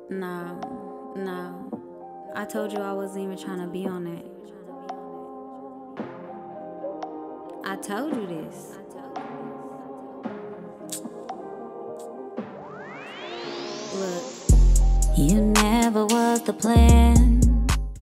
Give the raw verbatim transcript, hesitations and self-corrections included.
Nah, nah. I told you I wasn't even trying to be on that. I told you this. Look, you never was the plan.